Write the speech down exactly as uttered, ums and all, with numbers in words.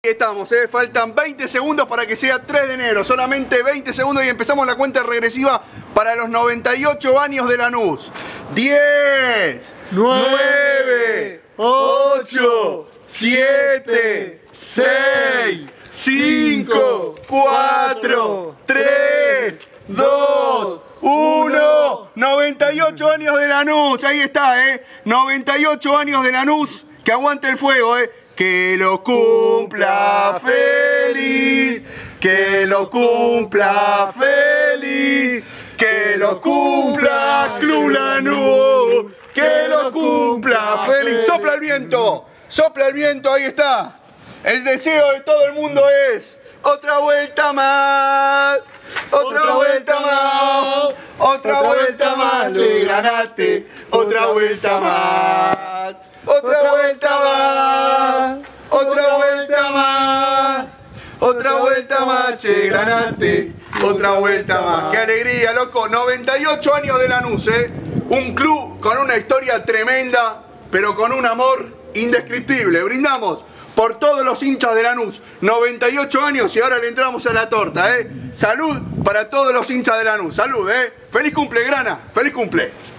Ahí estamos, ¿eh? Faltan veinte segundos para que sea tres de enero, solamente veinte segundos y empezamos la cuenta regresiva para los noventa y ocho años de Lanús. diez, nueve, ocho, siete, seis, cinco, cuatro, tres, dos, uno. noventa y ocho años de Lanús, ahí está, ¿eh? noventa y ocho años de Lanús, que aguante el fuego, ¿eh? Que lo cumpla feliz, que lo cumpla feliz, que lo cumpla Club Lanús, que lo cumpla feliz. Sopla el viento, sopla el viento, ahí está. El deseo de todo el mundo es otra vuelta más, otra vuelta más, otra vuelta más, Che Granate, otra vuelta más, otra vuelta más, otra vuelta más, otra vuelta más, Che Granate, otra vuelta más. ¡Qué alegría, loco! noventa y ocho años de Lanús, ¿eh? Un club con una historia tremenda, pero con un amor indescriptible. Brindamos por todos los hinchas de Lanús. noventa y ocho años y ahora le entramos a la torta, ¿eh? Salud para todos los hinchas de Lanús. Salud, ¿eh? ¡Feliz cumple, Grana! ¡Feliz cumple!